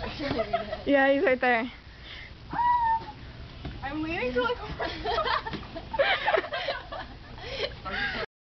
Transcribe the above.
Yeah, he's right there. I'm leaning to like